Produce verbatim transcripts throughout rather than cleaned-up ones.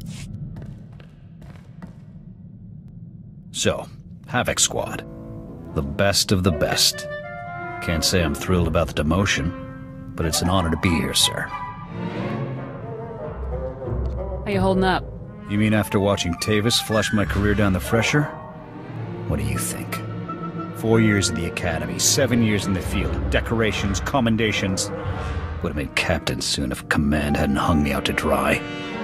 So, Havoc Squad. The best of the best. Can't say I'm thrilled about the demotion, but it's an honor to be here, sir. How you holding up? You mean after watching Tavis flush my career down the fresher? What do you think? Four years in the academy, seven years in the field, decorations, commendations. Would have been captain soon if command hadn't hung me out to dry.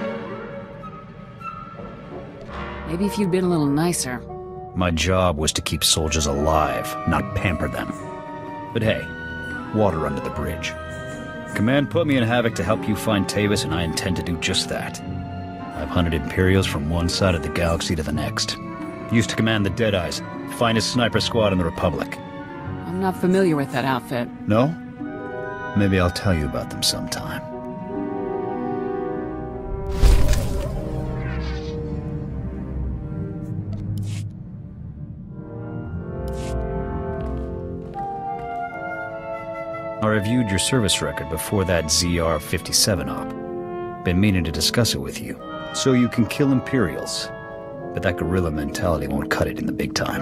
Maybe if you'd been a little nicer. My job was to keep soldiers alive, not pamper them. But hey, water under the bridge. Command put me in Havoc to help you find Tavis, and I intend to do just that. I've hunted Imperials from one side of the galaxy to the next. Used to command the Deadeyes, finest sniper squad in the Republic. I'm not familiar with that outfit. No? Maybe I'll tell you about them sometime. I reviewed your service record before that Z R fifty-seven op. Been meaning to discuss it with you, so you can kill Imperials. But that guerrilla mentality won't cut it in the big time.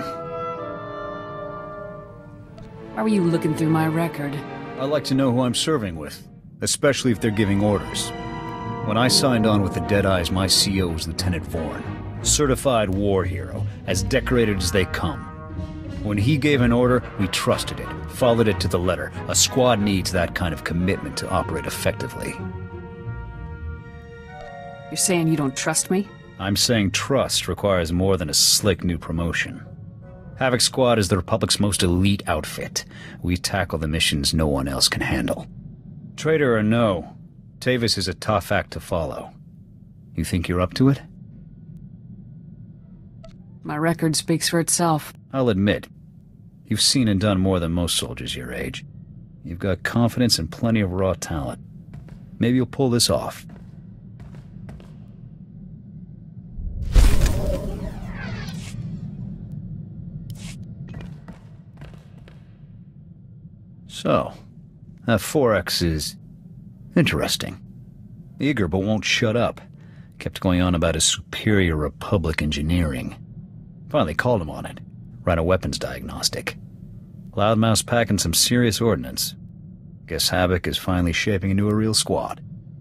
Why were you looking through my record? I like to know who I'm serving with, especially if they're giving orders. When I signed on with the Deadeyes, my C O was Lieutenant Vorn, certified war hero, as decorated as they come. When he gave an order, we trusted it, followed it to the letter. A squad needs that kind of commitment to operate effectively. You're saying you don't trust me? I'm saying trust requires more than a slick new promotion. Havoc Squad is the Republic's most elite outfit. We tackle the missions no one else can handle. Traitor or no, Tavis is a tough act to follow. You think you're up to it? My record speaks for itself. I'll admit, you've seen and done more than most soldiers your age. You've got confidence and plenty of raw talent. Maybe you'll pull this off. So, that four X is interesting. Eager but won't shut up. Kept going on about his superior Republic engineering. Finally called him on it. Ran a weapons diagnostic. Loudmouth's packing some serious ordnance. Guess Havoc is finally shaping into a real squad.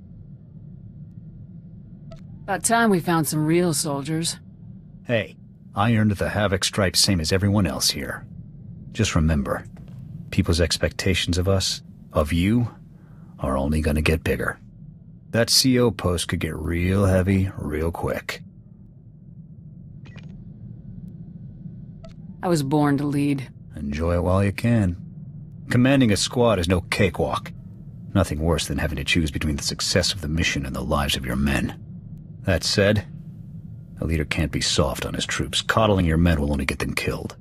About time we found some real soldiers. Hey, I earned the Havoc stripe same as everyone else here. Just remember, people's expectations of us, of you, are only gonna get bigger. That C O post could get real heavy real quick. I was born to lead. Enjoy it while you can. Commanding a squad is no cakewalk. Nothing worse than having to choose between the success of the mission and the lives of your men. That said, a leader can't be soft on his troops. Coddling your men will only get them killed.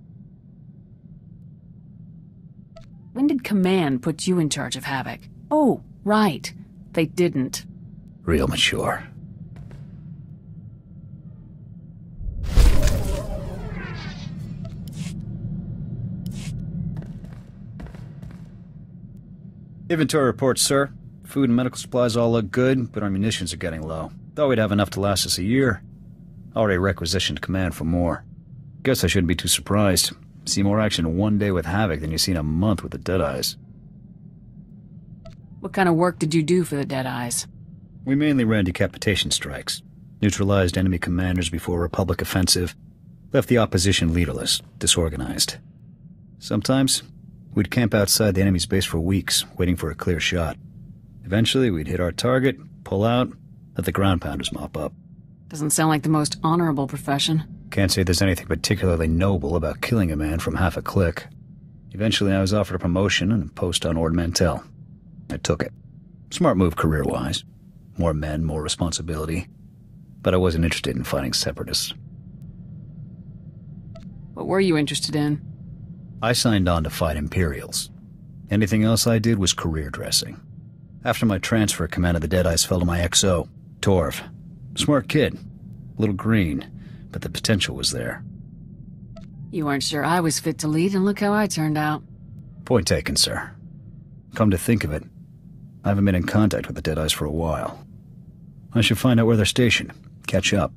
When did Command put you in charge of Havoc? Oh, right. They didn't. Real mature. Inventory reports, sir. Food and medical supplies all look good, but our munitions are getting low. Thought we'd have enough to last us a year. Already requisitioned Command for more. Guess I shouldn't be too surprised. See more action in one day with Havoc than you see in a month with the Deadeyes. What kind of work did you do for the Deadeyes? We mainly ran decapitation strikes. Neutralized enemy commanders before a Republic offensive. Left the opposition leaderless, disorganized. Sometimes, we'd camp outside the enemy's base for weeks, waiting for a clear shot. Eventually, we'd hit our target, pull out, let the ground pounders mop up. Doesn't sound like the most honorable profession. Can't say there's anything particularly noble about killing a man from half a click. Eventually, I was offered a promotion and a post on Ord Mantell. I took it. Smart move career-wise. More men, more responsibility. But I wasn't interested in fighting separatists. What were you interested in? I signed on to fight Imperials. Anything else I did was career dressing. After my transfer, command of the Deadeyes fell to my X O, Torv. Smart kid. A little green, but the potential was there. You weren't sure I was fit to lead, and look how I turned out. Point taken, sir. Come to think of it, I haven't been in contact with the Deadeyes for a while. I should find out where they're stationed. Catch up.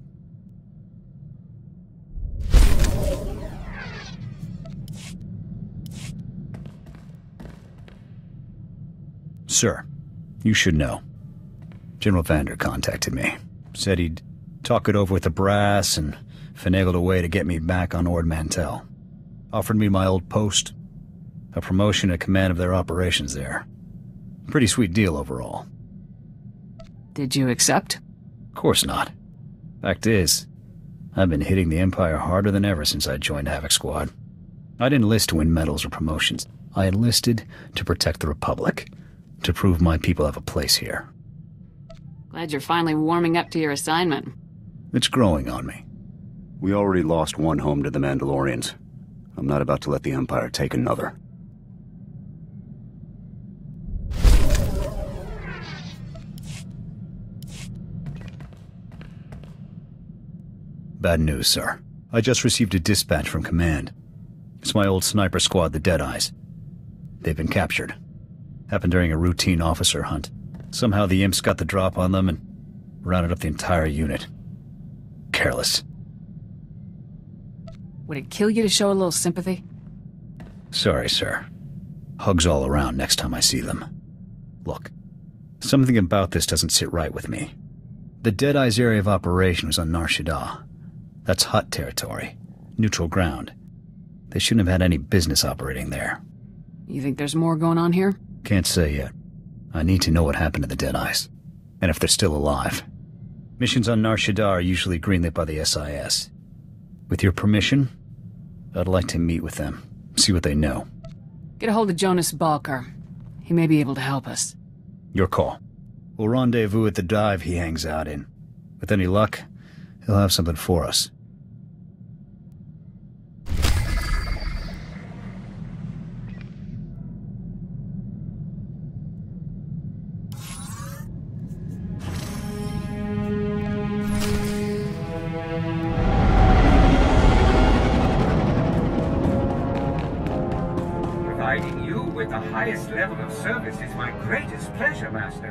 Sir, you should know. General Vander contacted me. Said he'd talk it over with the brass and finagled a way to get me back on Ord Mantell. Offered me my old post, a promotion and command of their operations there. Pretty sweet deal overall. Did you accept? Of course not. Fact is, I've been hitting the Empire harder than ever since I joined Havoc Squad. I didn't enlist to win medals or promotions. I enlisted to protect the Republic, to prove my people have a place here. Glad you're finally warming up to your assignment. It's growing on me. We already lost one home to the Mandalorians. I'm not about to let the Empire take another. Bad news, sir. I just received a dispatch from Command. It's my old sniper squad, the Deadeyes. They've been captured. Happened during a routine officer hunt. Somehow the imps got the drop on them and rounded up the entire unit. Careless. Would it kill you to show a little sympathy? Sorry, sir. Hugs all around next time I see them. Look, something about this doesn't sit right with me. The Deadeyes area of operation was on Nar Shaddaa. That's Hutt territory. Neutral ground. They shouldn't have had any business operating there. You think there's more going on here? Can't say yet. I need to know what happened to the Deadeyes, and if they're still alive. Missions on Nar Shaddaa are usually greenlit by the S I S. With your permission, I'd like to meet with them, see what they know. Get a hold of Jonas Balker. He may be able to help us. Your call. We'll rendezvous at the dive he hangs out in. With any luck, he'll have something for us. Providing you with the highest level of service is my greatest pleasure, Master.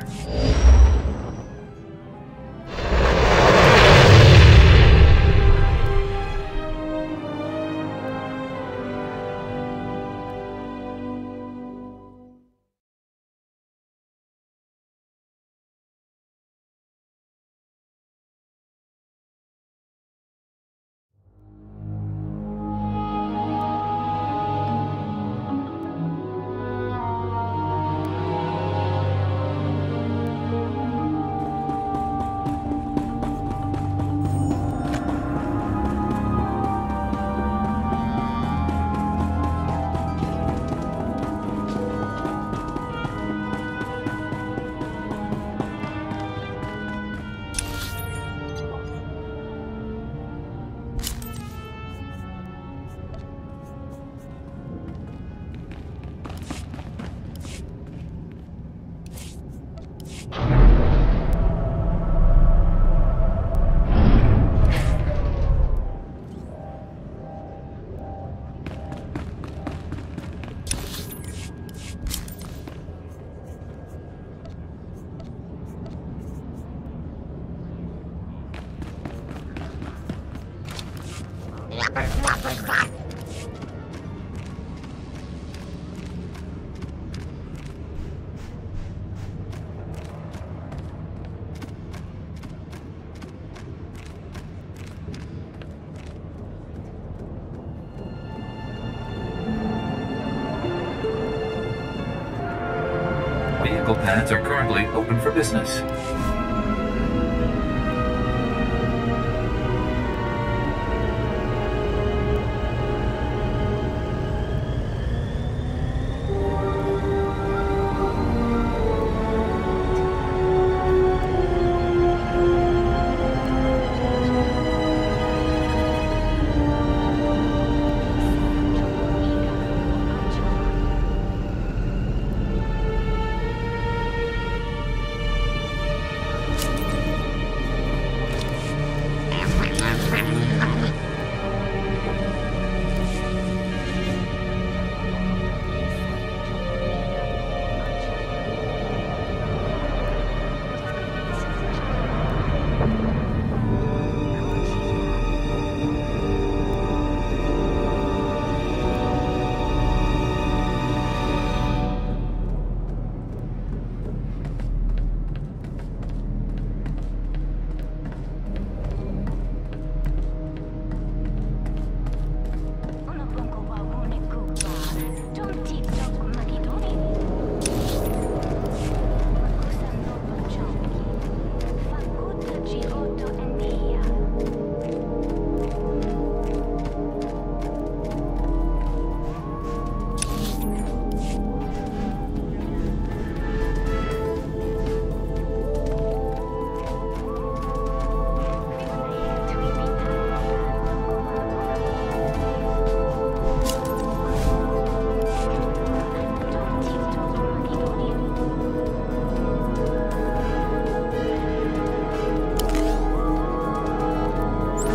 Vehicle pads are currently open for business.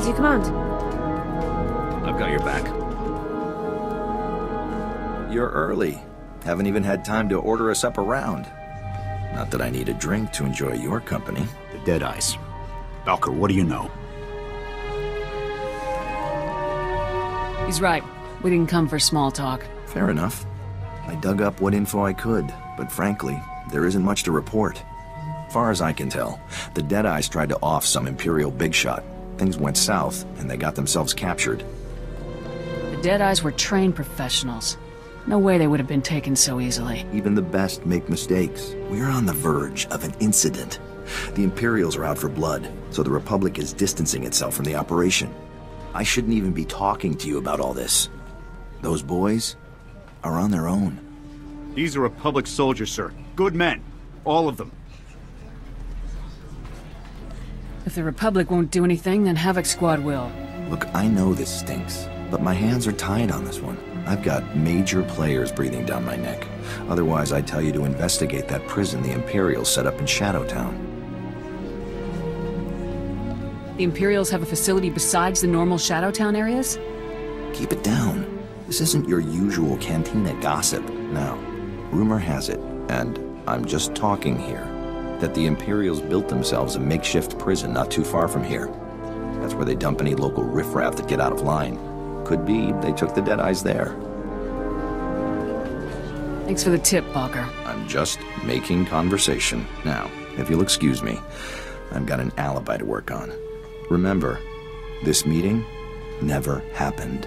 you command? I've got your back. You're early. Haven't even had time to order us up a round. Not that I need a drink to enjoy your company. The Deadeyes. Valker, what do you know? He's right. We didn't come for small talk. Fair enough. I dug up what info I could, but frankly, there isn't much to report. Far as I can tell, the Deadeyes tried to off some Imperial big shot. Things went south, and they got themselves captured. The Deadeyes were trained professionals. No way they would have been taken so easily. Even the best make mistakes. We're on the verge of an incident. The Imperials are out for blood, so the Republic is distancing itself from the operation. I shouldn't even be talking to you about all this. Those boys are on their own. These are Republic soldiers, sir. Good men. All of them. If the Republic won't do anything, then Havoc Squad will. Look, I know this stinks, but my hands are tied on this one. I've got major players breathing down my neck. Otherwise, I'd tell you to investigate that prison the Imperials set up in Shadowtown. The Imperials have a facility besides the normal Shadowtown areas? Keep it down. This isn't your usual cantina gossip. Now, rumor has it, and I'm just talking here, that the Imperials built themselves a makeshift prison not too far from here. That's where they dump any local riffraff that get out of line. Could be they took the Deadeyes there. Thanks for the tip, Valker. I'm just making conversation. Now, if you'll excuse me, I've got an alibi to work on. Remember, this meeting never happened.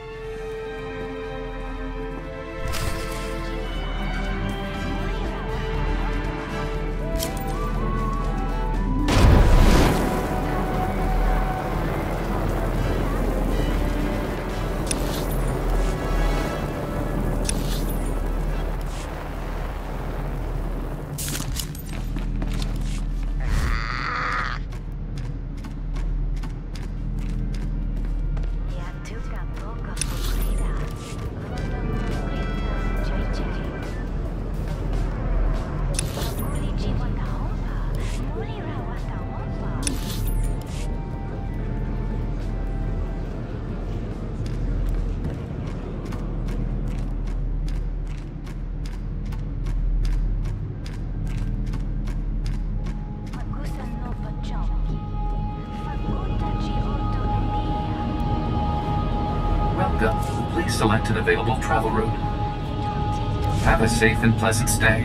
Welcome. Please select an available travel route. Have a safe and pleasant stay.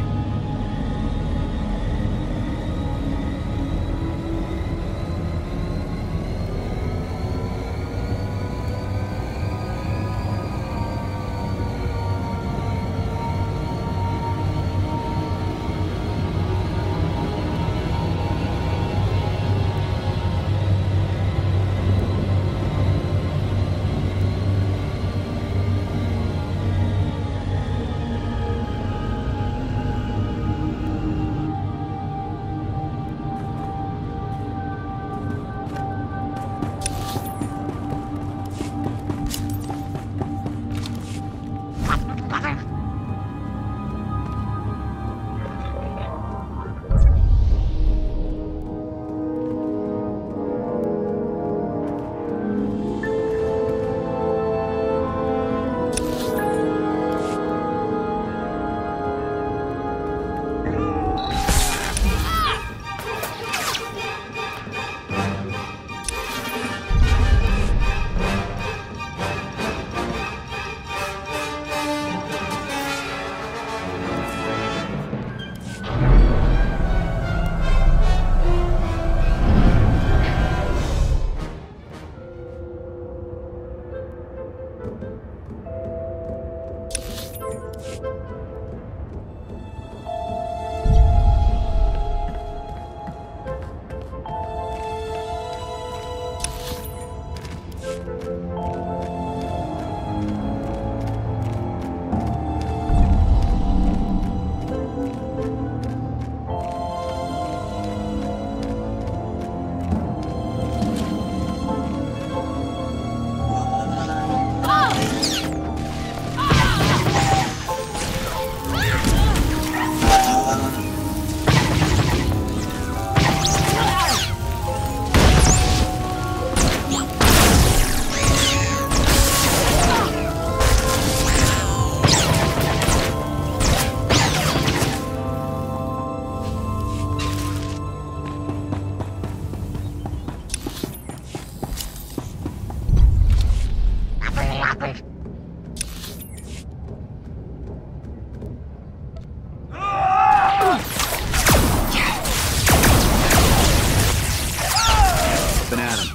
Been at him.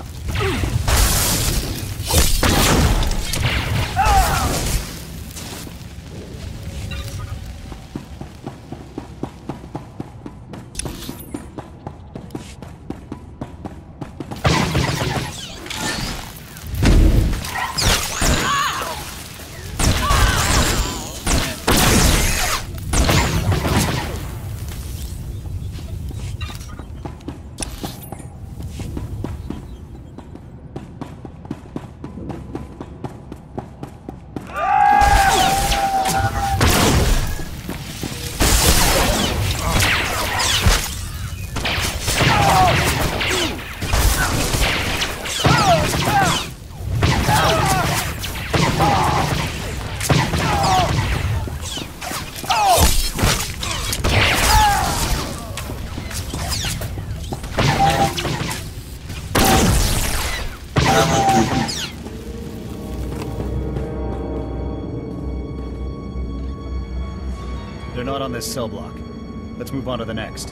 They're not on this cell block. Let's move on to the next.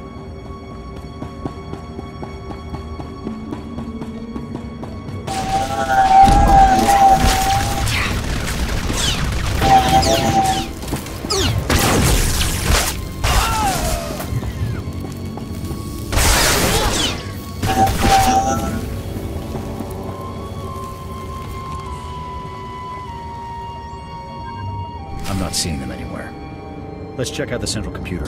I'm not seeing them anywhere. Let's check out the central computer.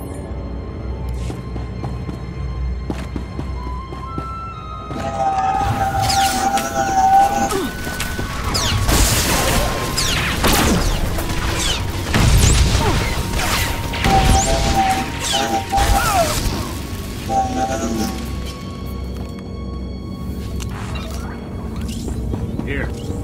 Here.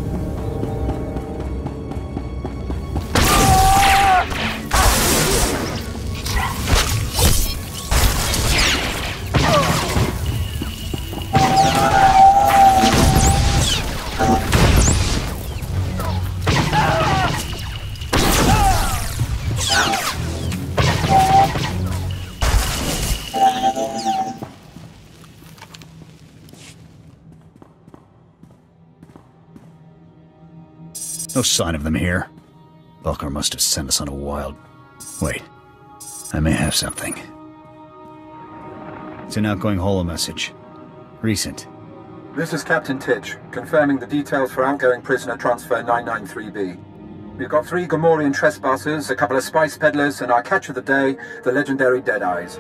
No sign of them here. Valkar must have sent us on a wild... Wait. I may have something. It's an outgoing holo message. Recent. This is Captain Titch, confirming the details for outgoing prisoner transfer nine nine three B. We've got three Gamorrean trespassers, a couple of spice peddlers, and our catch of the day, the legendary Deadeyes.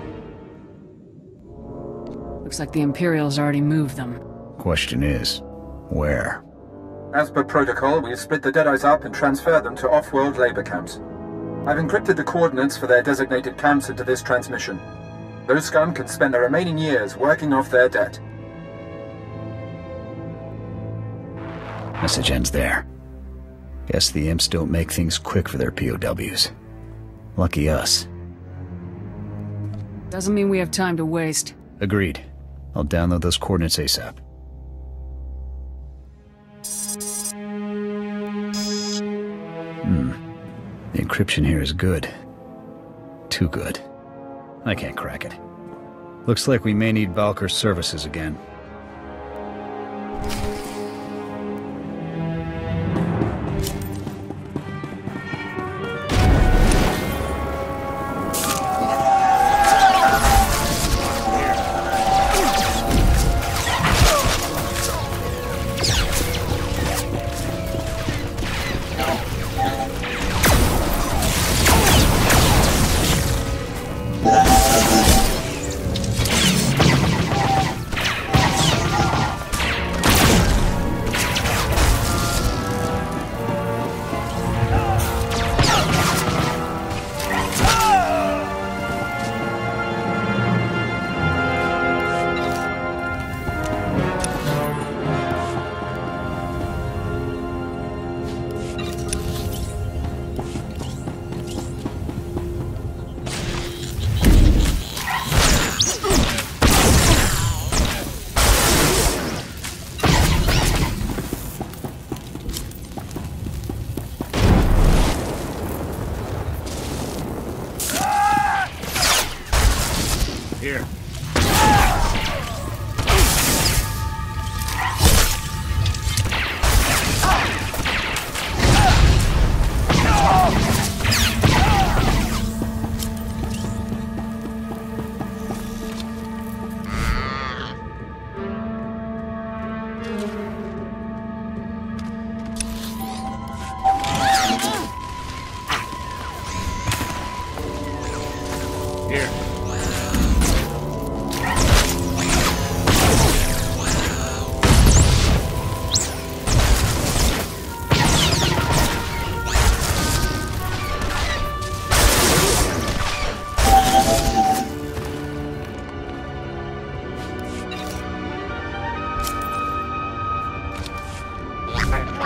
Looks like the Imperials already moved them. Question is, where? As per protocol, we've split the Deadeyes up and transferred them to off-world labor camps. I've encrypted the coordinates for their designated camps into this transmission. Those scum can spend their remaining years working off their debt. Message ends there. Guess the imps don't make things quick for their P O Ws. Lucky us. Doesn't mean we have time to waste. Agreed. I'll download those coordinates ASAP. Hmm. The encryption here is good. Too good. I can't crack it. Looks like we may need Valkar's services again.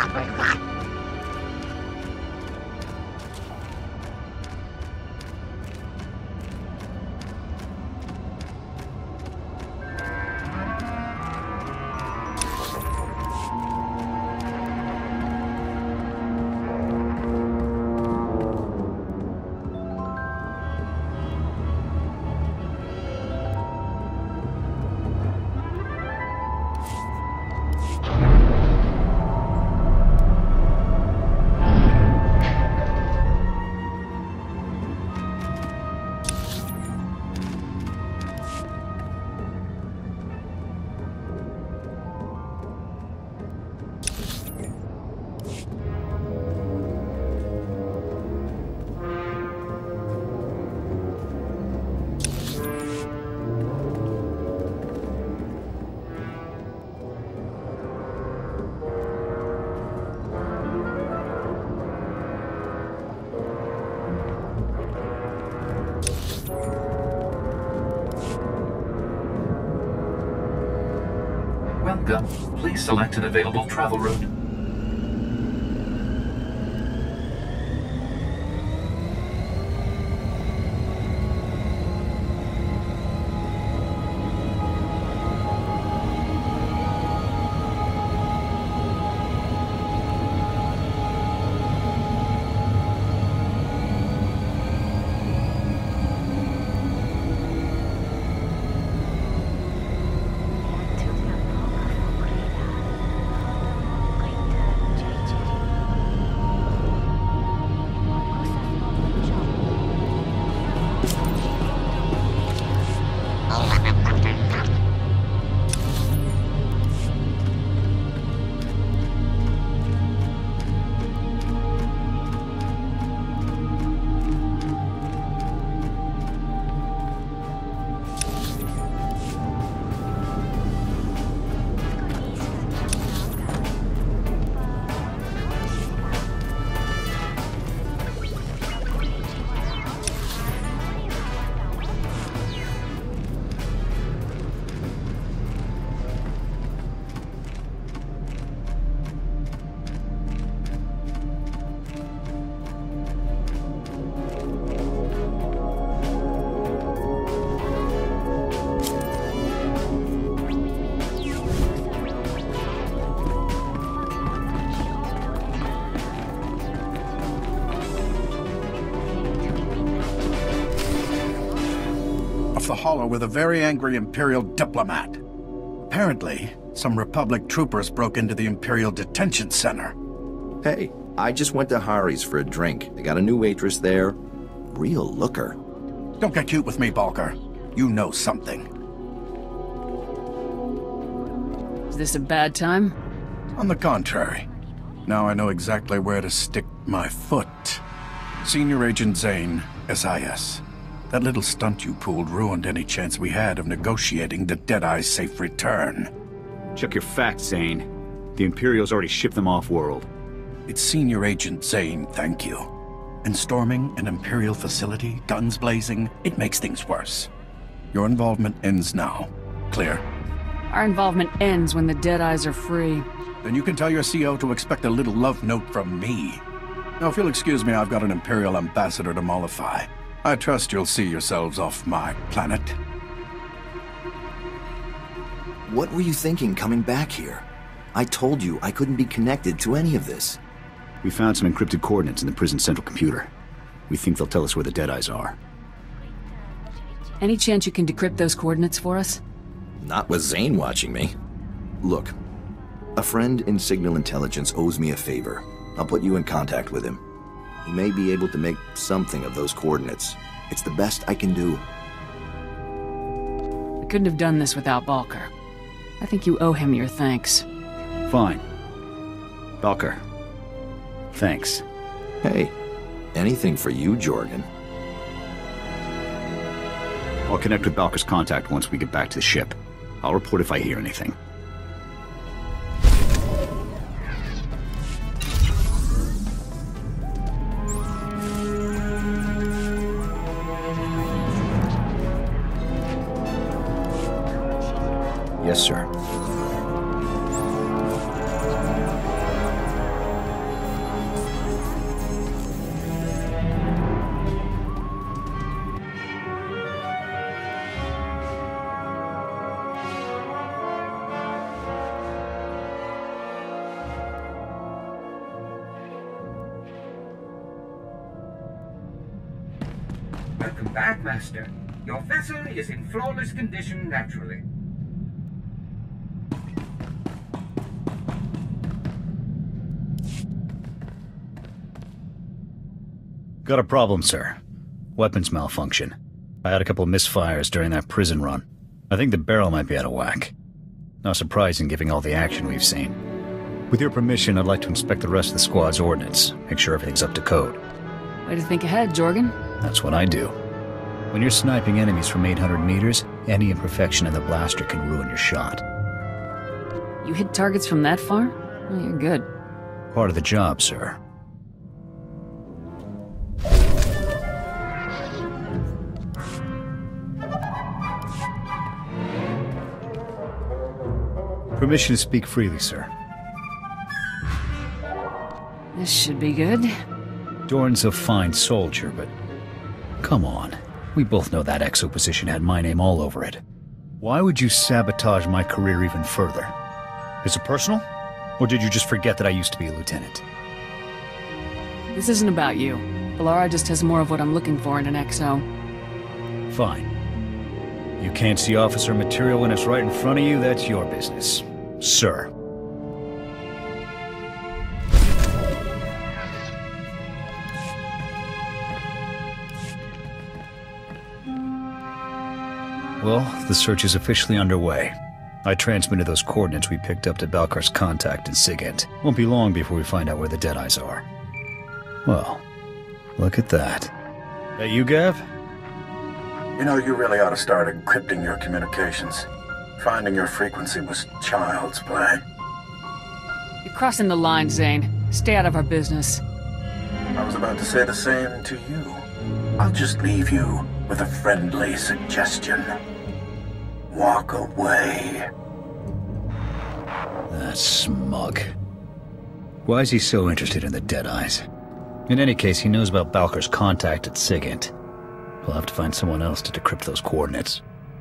Welcome. Please select an available travel route. The hollow with a very angry Imperial diplomat. Apparently, some Republic troopers broke into the Imperial Detention Center. Hey, I just went to Hari's for a drink. They got a new waitress there. Real looker. Don't get cute with me, Balker. You know something. Is this a bad time? On the contrary. Now I know exactly where to stick my foot. Senior Agent Zane, S I S. That little stunt you pulled ruined any chance we had of negotiating the Deadeye's safe return. Check your facts, Zane. The Imperials already shipped them off-world. It's Senior Agent Zane, thank you. And storming an Imperial facility, guns blazing, it makes things worse. Your involvement ends now. Clear? Our involvement ends when the Deadeyes are free. Then you can tell your C O to expect a little love note from me. Now, if you'll excuse me, I've got an Imperial ambassador to mollify. I trust you'll see yourselves off my planet. What were you thinking coming back here? I told you I couldn't be connected to any of this. We found some encrypted coordinates in the prison's central computer. We think they'll tell us where the Deadeyes are. Any chance you can decrypt those coordinates for us? Not with Zane watching me. Look, a friend in Signal Intelligence owes me a favor. I'll put you in contact with him. He may be able to make something of those coordinates. It's the best I can do. I couldn't have done this without Balker. I think you owe him your thanks. Fine. Balker. Thanks. Hey, anything for you, Jorgen. I'll connect with Balker's contact once we get back to the ship. I'll report if I hear anything. Yes, sir. Welcome back, Master. Your vessel is in flawless condition naturally. Got a problem, sir. Weapons malfunction. I had a couple of misfires during that prison run. I think the barrel might be out of whack. Not surprising given all the action we've seen. With your permission, I'd like to inspect the rest of the squad's ordnance, make sure everything's up to code. Way to think ahead, Jorgen. That's what I do. When you're sniping enemies from eight hundred meters, any imperfection in the blaster can ruin your shot. You hit targets from that far? Well, you're good. Part of the job, sir. Permission to speak freely, sir. This should be good. Dorn's a fine soldier, but... Come on. We both know that exo position had my name all over it. Why would you sabotage my career even further? Is it personal? Or did you just forget that I used to be a lieutenant? This isn't about you. Bellara just has more of what I'm looking for in an exo. Fine. You can't see officer material when it's right in front of you, that's your business. Sir. Well, the search is officially underway. I transmitted those coordinates we picked up to Balkar's contact in Sigint. Won't be long before we find out where the Deadeyes are. Well, look at that. That you, Gav? You know, you really ought to start encrypting your communications. Finding your frequency was child's play. You're crossing the line, Zane. Stay out of our business. I was about to say the same to you. I'll just leave you with a friendly suggestion. Walk away. That smug. Why is he so interested in the Deadeyes? In any case, he knows about Balkar's contact at Sigint. We'll have to find someone else to decrypt those coordinates.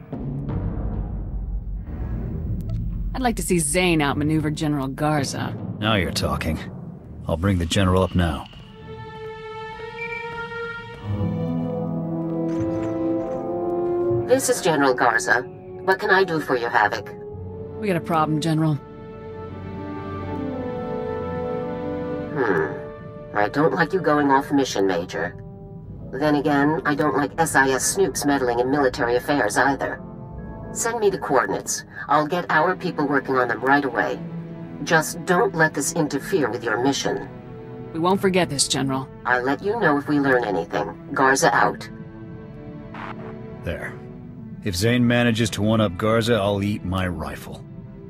I'd like to see Zane outmaneuver General Garza. Now you're talking. I'll bring the General up now. This is General Garza. What can I do for you, Havoc? We got a problem, General. Hmm. I don't like you going off mission, Major. Then again, I don't like S I S snoops meddling in military affairs either. Send me the coordinates. I'll get our people working on them right away. Just don't let this interfere with your mission. We won't forget this, General. I'll let you know if we learn anything. Garza out. There. If Zane manages to one-up Garza, I'll eat my rifle.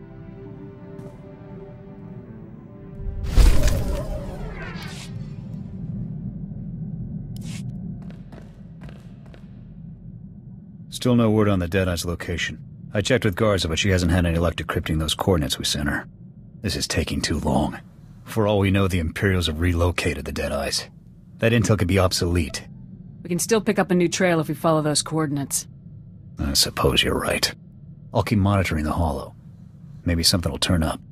Still no word on the Deadeye's location. I checked with Garza, but she hasn't had any luck decrypting those coordinates we sent her. This is taking too long. For all we know, the Imperials have relocated the Deadeyes. That intel could be obsolete. We can still pick up a new trail if we follow those coordinates. I suppose you're right. I'll keep monitoring the Hollow. Maybe something will turn up.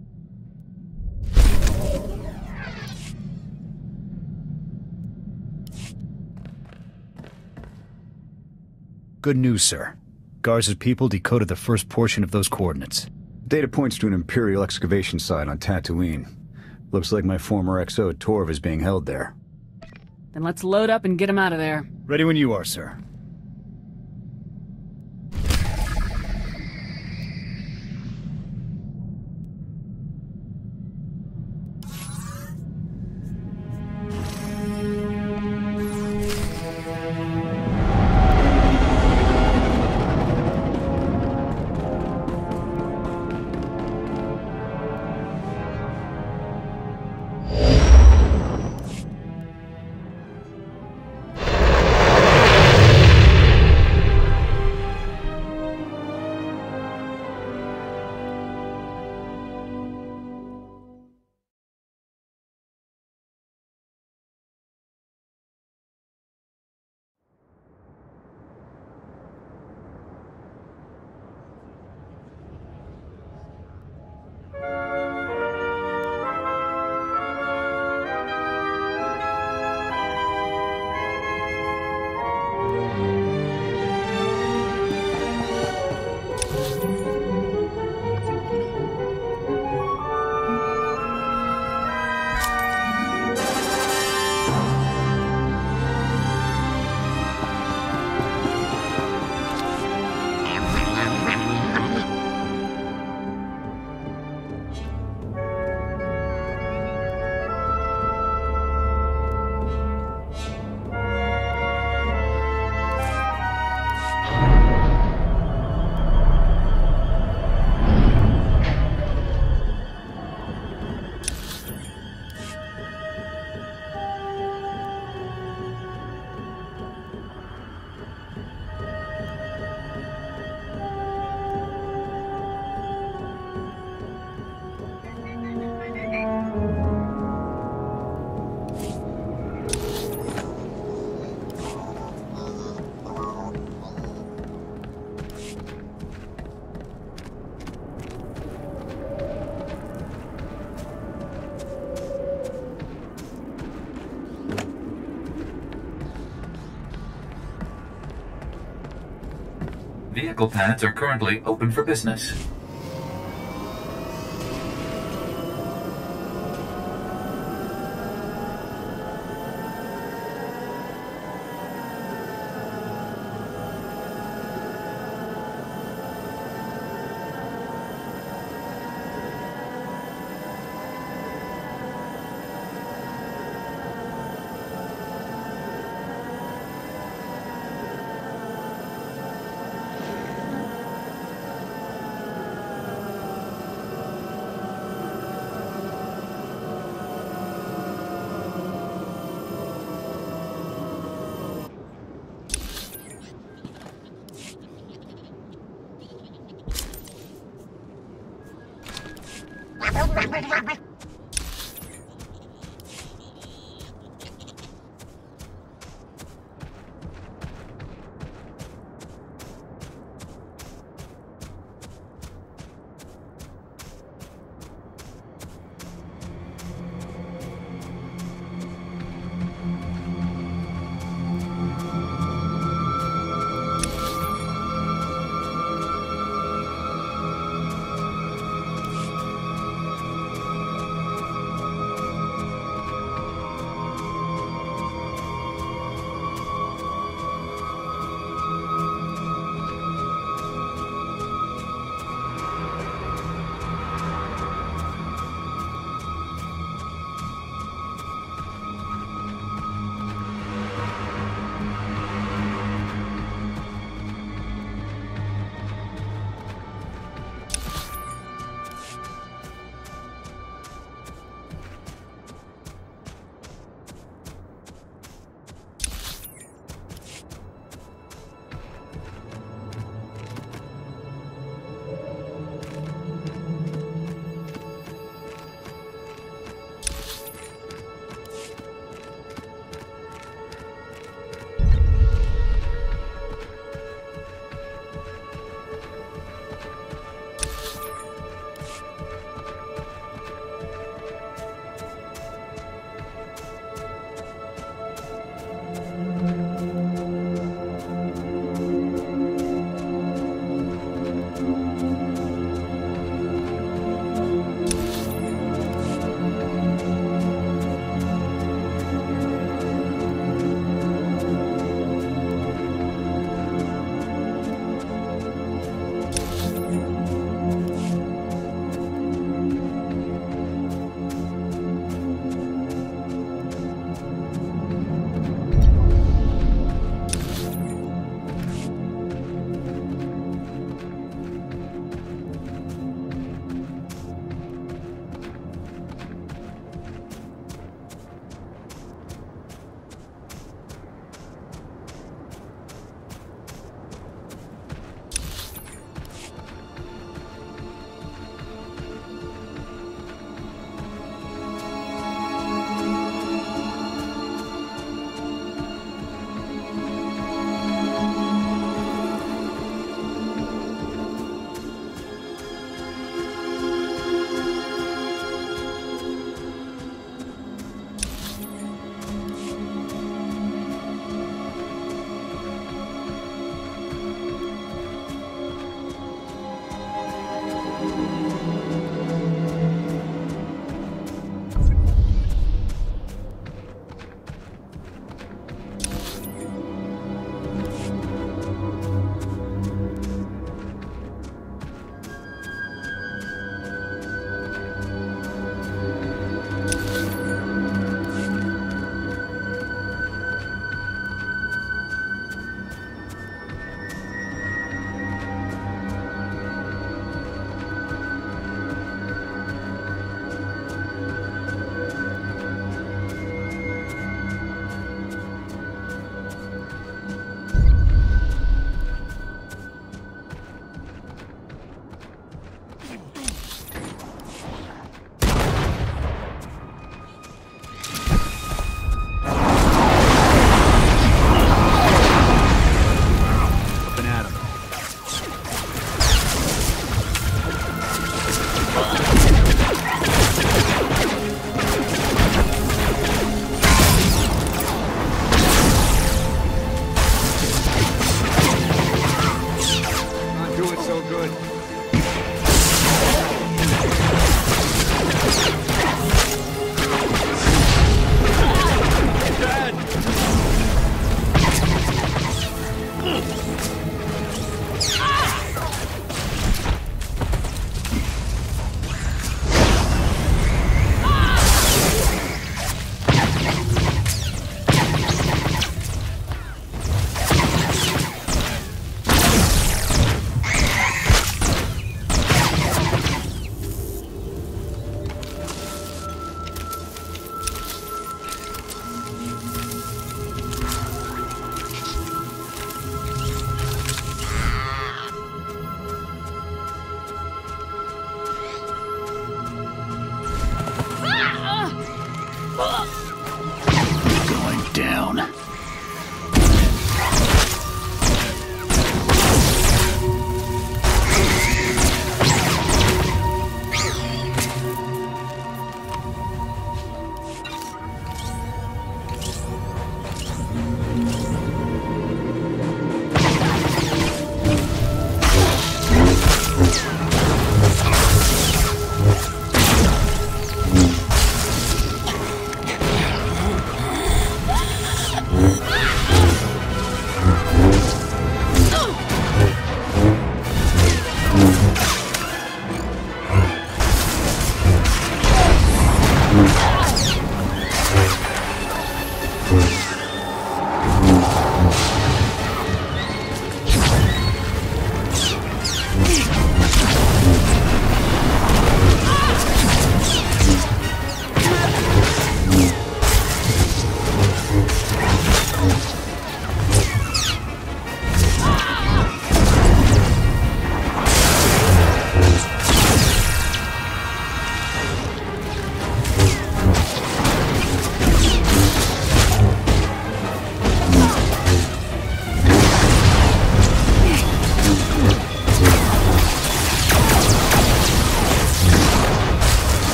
Good news, sir. Garza's people decoded the first portion of those coordinates. Data points to an Imperial excavation site on Tatooine. Looks like my former X O, Torv, is being held there. Then let's load up and get him out of there. Ready when you are, sir. medical pads are currently open for business.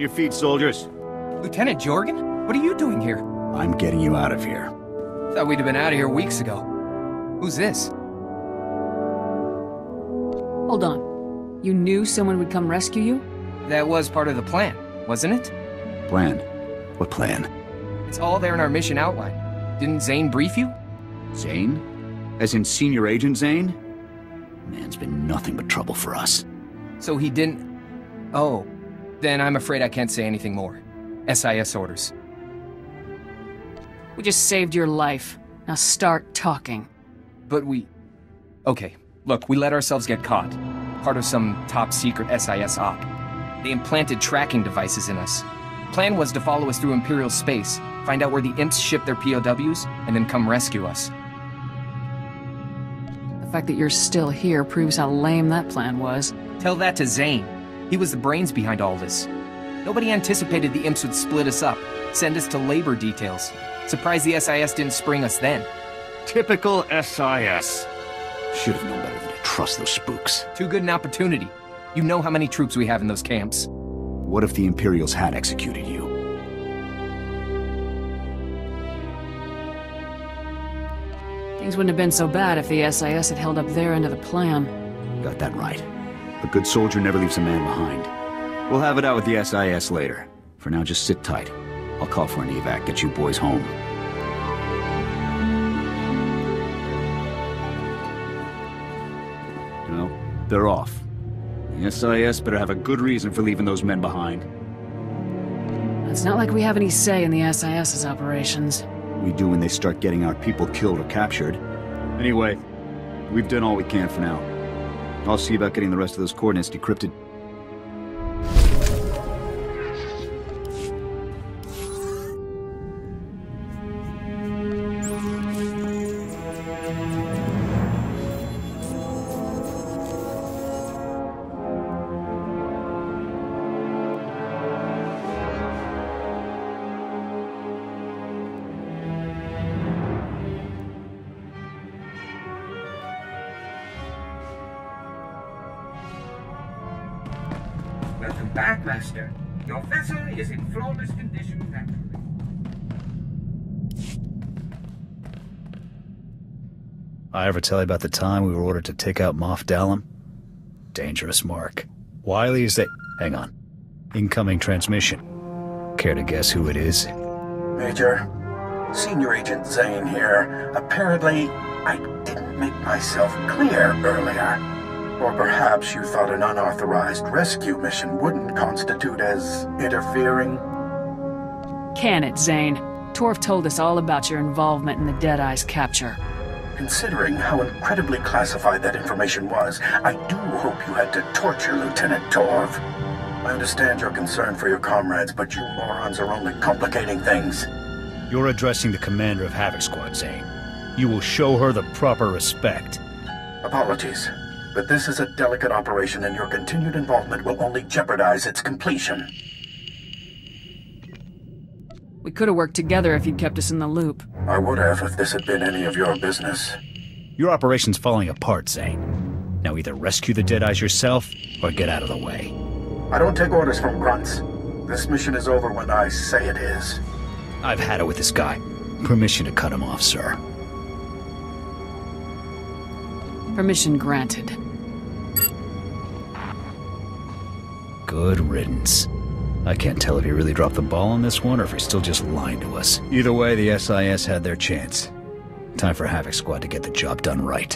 your feet, soldiers. Lieutenant Jorgen? What are you doing here? I'm getting you out of here. Thought we'd have been out of here weeks ago. Who's this? Hold on. You knew someone would come rescue you? That was part of the plan, wasn't it? Plan? What plan? It's all there in our mission outline. Didn't Zane brief you? Zane? As in Senior Agent Zane? Man's been nothing but trouble for us. So he didn't... Oh. Then I'm afraid I can't say anything more. S I S orders. We just saved your life. Now start talking. But we... Okay, look, we let ourselves get caught. Part of some top-secret S I S op. They implanted tracking devices in us. Plan was to follow us through Imperial space, find out where the imps ship their P O Ws, and then come rescue us. The fact that you're still here proves how lame that plan was. Tell that to Zane. He was the brains behind all this. Nobody anticipated the imps would split us up, send us to labor details. Surprised the S I S didn't spring us then. Typical S I S. Should have known better than to trust those spooks. Too good an opportunity. You know how many troops we have in those camps. What if the Imperials had executed you? Things wouldn't have been so bad if the S I S had held up their end of the plan. Got that right. A good soldier never leaves a man behind. We'll have it out with the S I S later. For now, just sit tight. I'll call for an evac, get you boys home. You know, they're off. The S I S better have a good reason for leaving those men behind. It's not like we have any say in the S I S's operations. We do when they start getting our people killed or captured. Anyway, we've done all we can for now. I'll see about getting the rest of those coordinates decrypted. Welcome back, Master. Your vessel is in flawless condition naturally. I ever tell you about the time we were ordered to take out Moff Dallam? Dangerous mark. Wiley is that... Hang on. Incoming transmission. Care to guess who it is? Major, Senior Agent Zane here. Apparently, I didn't make myself clear earlier. Or perhaps you thought an unauthorized rescue mission wouldn't constitute as interfering? Can it, Zane? Torf told us all about your involvement in the Deadeye's capture. Considering how incredibly classified that information was, I do hope you had to torture Lieutenant Torv. I understand your concern for your comrades, but you morons are only complicating things. You're addressing the commander of Havoc Squad, Zane. You will show her the proper respect. Apologies, but this is a delicate operation and your continued involvement will only jeopardize its completion. We could have worked together if you'd kept us in the loop. I would have if this had been any of your business. Your operation's falling apart, Zane. Now either rescue the Deadeyes yourself, or get out of the way. I don't take orders from grunts. This mission is over when I say it is. I've had it with this guy. Permission to cut him off, sir. Permission granted. Good riddance. I can't tell if he really dropped the ball on this one or if he's still just lying to us. Either way, the S I S had their chance. Time for Havoc Squad to get the job done right.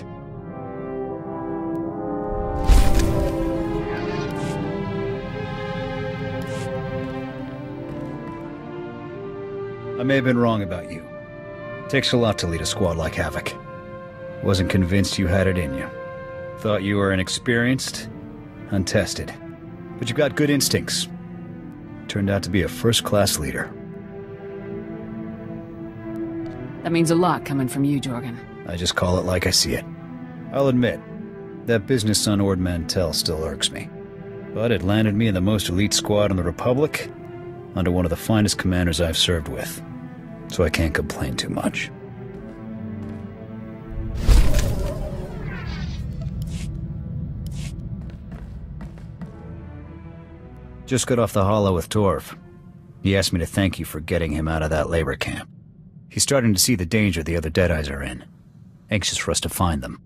I may have been wrong about you. Takes a lot to lead a squad like Havoc. Wasn't convinced you had it in you. Thought you were inexperienced, untested. But you've got good instincts. Turned out to be a first-class leader. That means a lot coming from you, Jorgen. I just call it like I see it. I'll admit, that business on Ord Mantell still irks me. But it landed me in the most elite squad in the Republic, under one of the finest commanders I've served with. So I can't complain too much. Just got off the holo with Torv. He asked me to thank you for getting him out of that labor camp. He's starting to see the danger the other Deadeyes are in. Anxious for us to find them.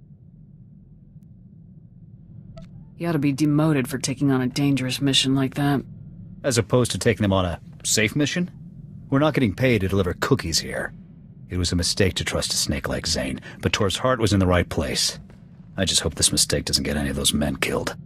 You ought to be demoted for taking on a dangerous mission like that. As opposed to taking them on a safe mission? We're not getting paid to deliver cookies here. It was a mistake to trust a snake like Zane, but Torv's heart was in the right place. I just hope this mistake doesn't get any of those men killed.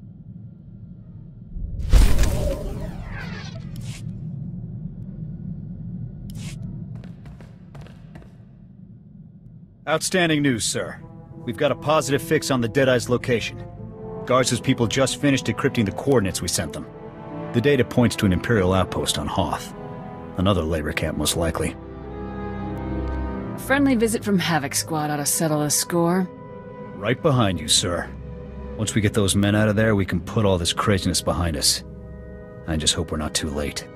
Outstanding news, sir. We've got a positive fix on the Deadeye's location. Garza's people just finished decrypting the coordinates we sent them. The data points to an Imperial outpost on Hoth. Another labor camp, most likely. A friendly visit from Havoc Squad ought to settle the score. Right behind you, sir. Once we get those men out of there, we can put all this craziness behind us. I just hope we're not too late.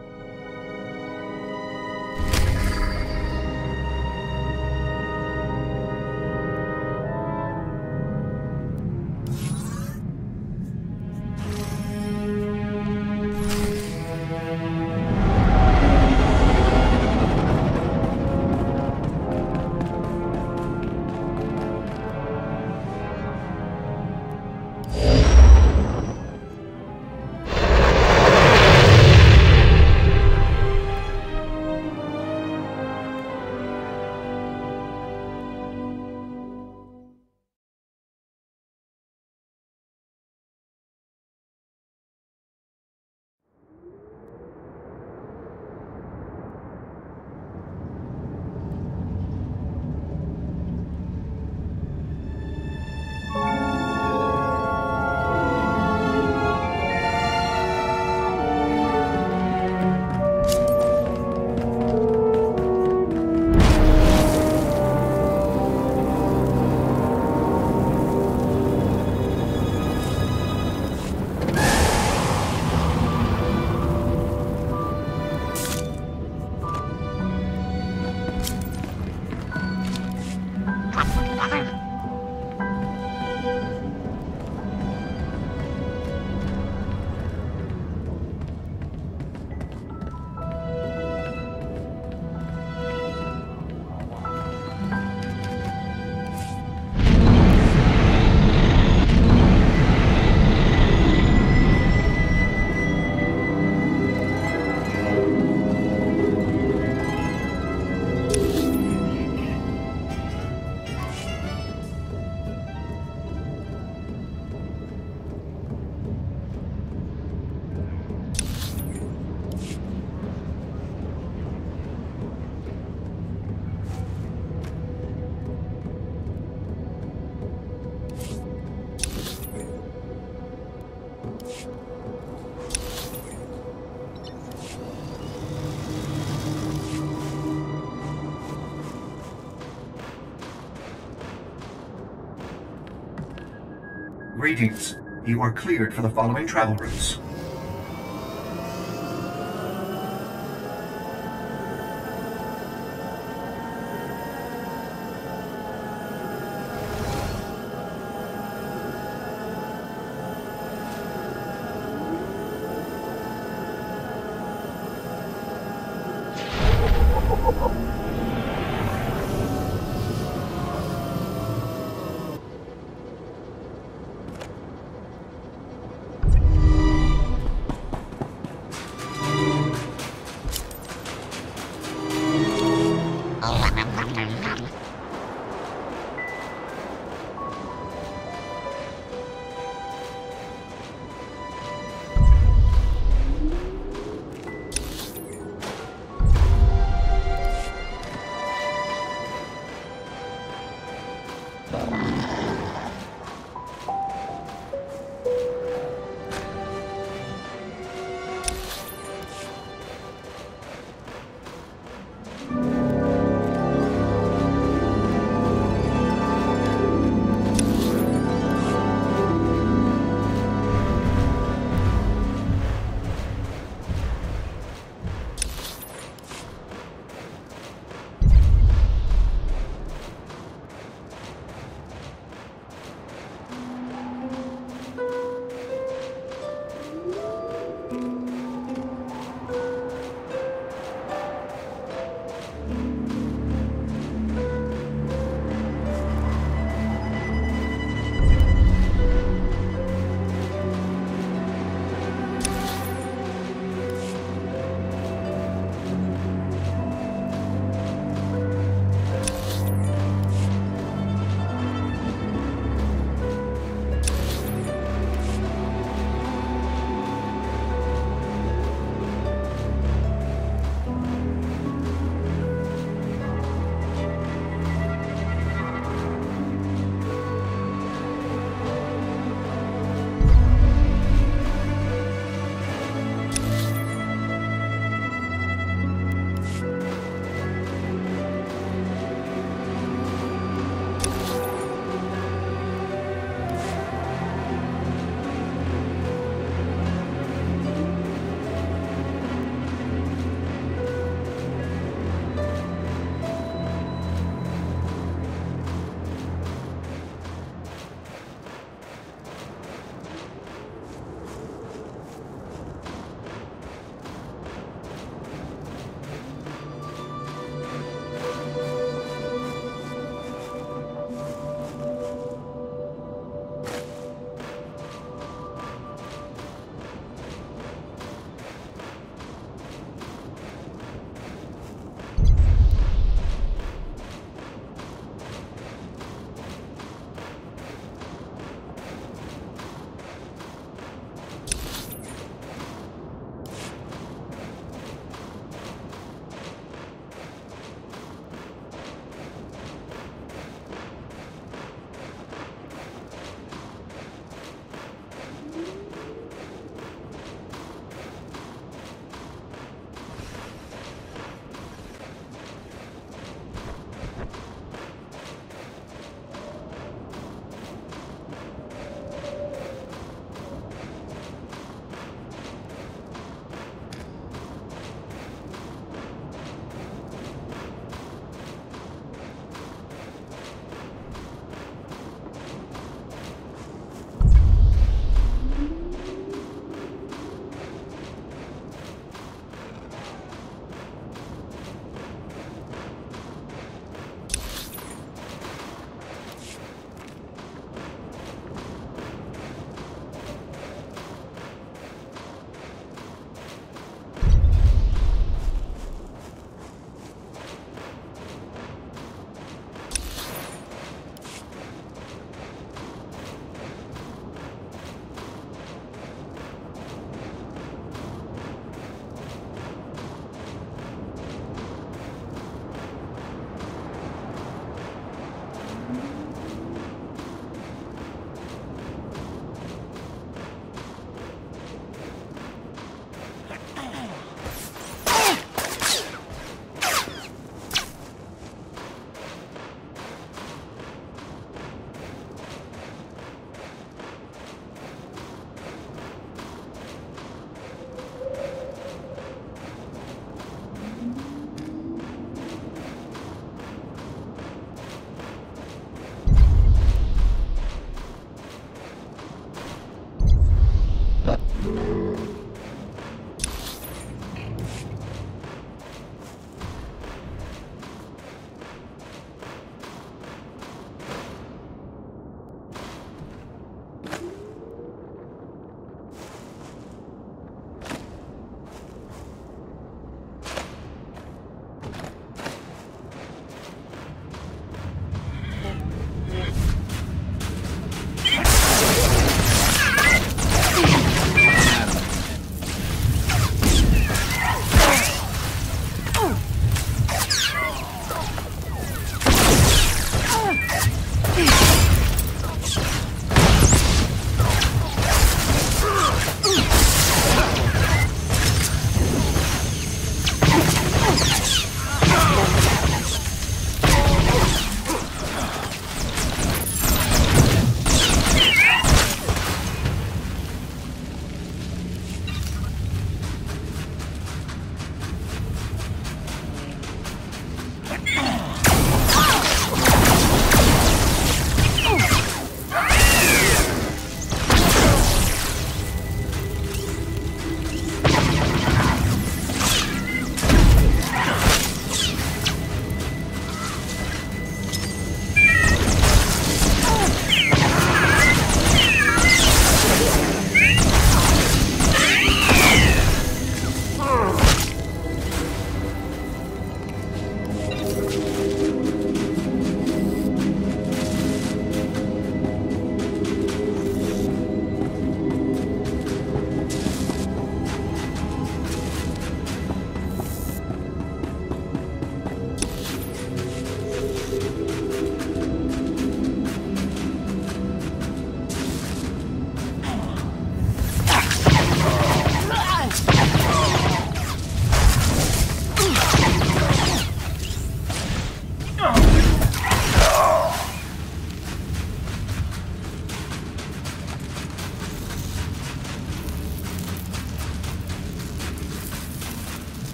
Greetings. You are cleared for the following travel routes.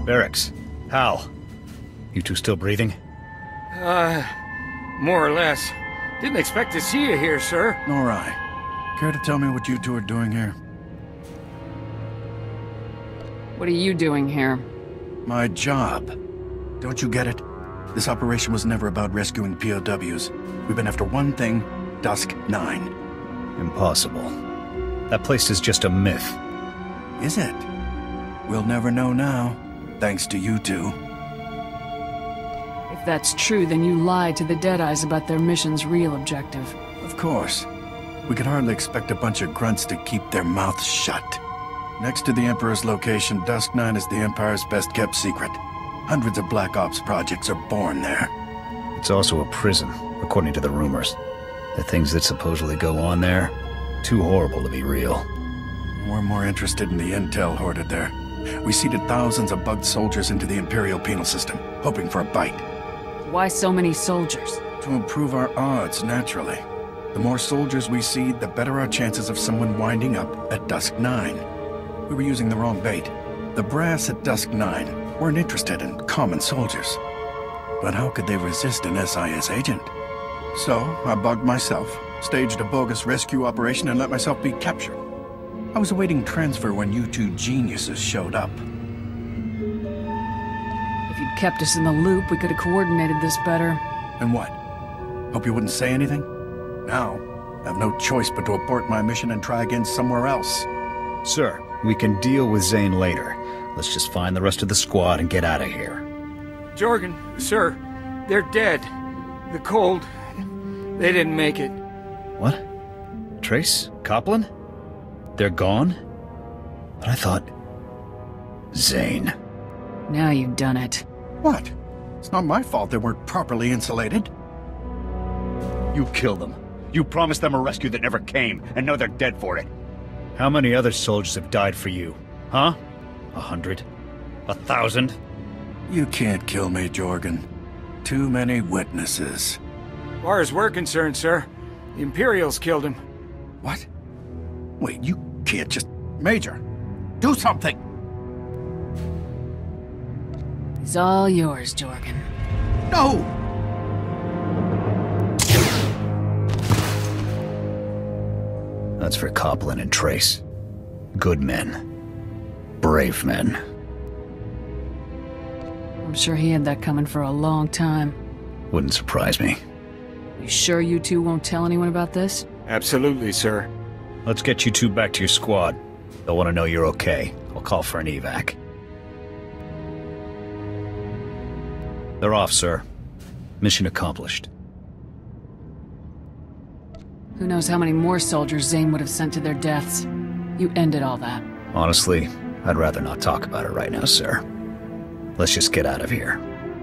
Barracks. Hal. You two still breathing? Uh, more or less. Didn't expect to see you here, sir. Nor I. Care to tell me what you two are doing here? What are you doing here? My job. Don't you get it? This operation was never about rescuing P O Ws. We've been after one thing, Dusk Nine. Impossible. That place is just a myth. Is it? We'll never know now, thanks to you two. If that's true, then you lied to the Deadeyes about their mission's real objective. Of course. We could hardly expect a bunch of grunts to keep their mouths shut. Next to the Emperor's location, Dusk Nine is the Empire's best-kept secret. Hundreds of Black Ops projects are born there. It's also a prison, according to the rumors. The things that supposedly go on there, too horrible to be real. We're more interested in the intel hoarded there. We seeded thousands of bugged soldiers into the Imperial penal system, hoping for a bite. Why so many soldiers? To improve our odds, naturally. The more soldiers we seed, the better our chances of someone winding up at Dusk Nine. We were using the wrong bait. The brass at Dusk Nine weren't interested in common soldiers. But how could they resist an S I S agent? So, I bugged myself, staged a bogus rescue operation, and let myself be captured. I was awaiting transfer when you two geniuses showed up. If you'd kept us in the loop, we could have coordinated this better. And what? Hope you wouldn't say anything? Now, I have no choice but to abort my mission and try again somewhere else. Sir, we can deal with Zane later. Let's just find the rest of the squad and get out of here. Jorgen, sir, they're dead. The cold, they didn't make it. What? Trace? Copland? They're gone? But I thought... Zane. Now you've done it. What? It's not my fault they weren't properly insulated. You killed them. You promised them a rescue that never came, and now they're dead for it. How many other soldiers have died for you? Huh? A hundred? A thousand? You can't kill me, Jorgen. Too many witnesses. As far as we're concerned, sir, the Imperials killed him. What? Wait, you can't just... Major, do something! It's all yours, Jorgen. No! That's for Copland and Trace. Good men. Brave men. I'm sure he had that coming for a long time. Wouldn't surprise me. You sure you two won't tell anyone about this? Absolutely, sir. Let's get you two back to your squad. They'll want to know you're okay. I'll call for an evac. They're off, sir. Mission accomplished. Who knows how many more soldiers Zane would have sent to their deaths. You ended all that. Honestly, I'd rather not talk about it right now, sir. Let's just get out of here.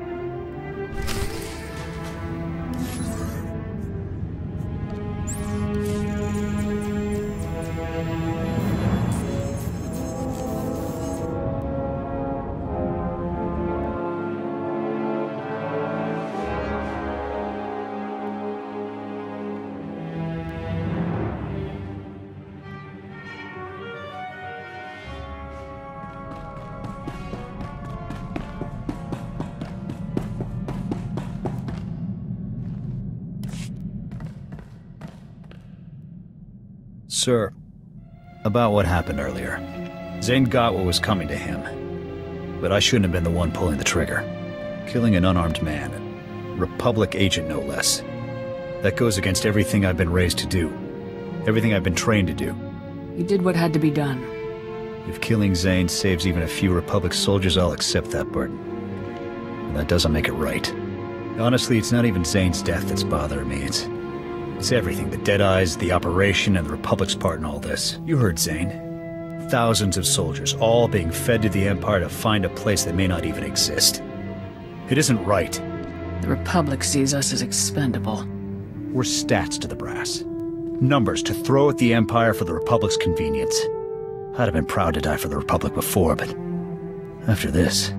Sir, about what happened earlier. Zane got what was coming to him. But I shouldn't have been the one pulling the trigger. Killing an unarmed man. A Republic agent, no less. That goes against everything I've been raised to do. Everything I've been trained to do. You did what had to be done. If killing Zane saves even a few Republic soldiers, I'll accept that burden. And that doesn't make it right. Honestly, it's not even Zane's death that's bothering me. It's... It's everything, the Deadeyes, the operation, and the Republic's part in all this. You heard Zane. Thousands of soldiers, all being fed to the Empire to find a place that may not even exist. It isn't right. The Republic sees us as expendable. We're stats to the brass. Numbers to throw at the Empire for the Republic's convenience. I'd have been proud to die for the Republic before, but... after this...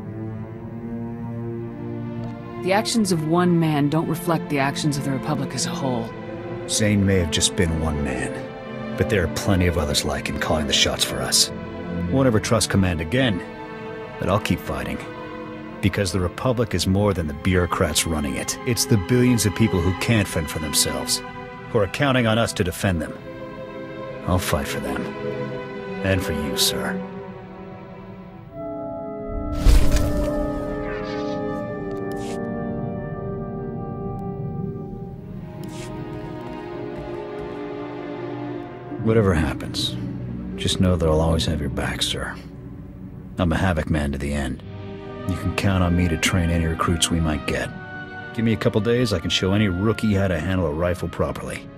The actions of one man don't reflect the actions of the Republic as a whole. Zane may have just been one man, but there are plenty of others like him calling the shots for us. Won't ever trust command again, But I'll keep fighting. Because the Republic is more than the bureaucrats running it. It's the billions of people who can't fend for themselves, who are counting on us to defend them. I'll fight for them. And for you, sir. Whatever happens, just know that I'll always have your back, sir. I'm a Havoc man to the end. You can count on me to train any recruits we might get. Give me a couple days, I can show any rookie how to handle a rifle properly.